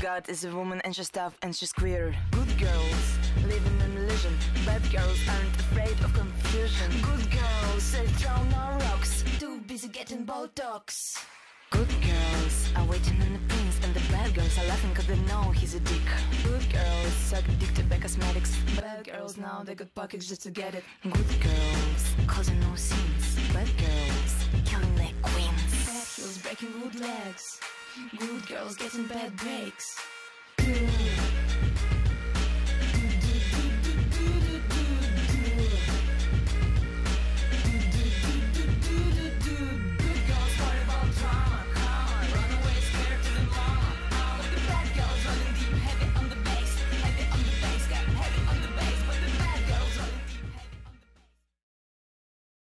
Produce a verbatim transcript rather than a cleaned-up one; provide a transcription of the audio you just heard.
God is a woman and she's tough and she's queer. Good girls live in an illusion. Bad girls aren't afraid of confusion. Good girls are thrown on rocks, too busy getting Botox. Good girls are waiting on the prince, and the bad girls are laughing cause they know he's a dick. Good girls suck dick to buy cosmetics. Bad girls now they got pockets just to get it. Good girls causing no scenes. Bad girls killing their queens. Bad girls breaking good legs. Good girls getting bad breaks.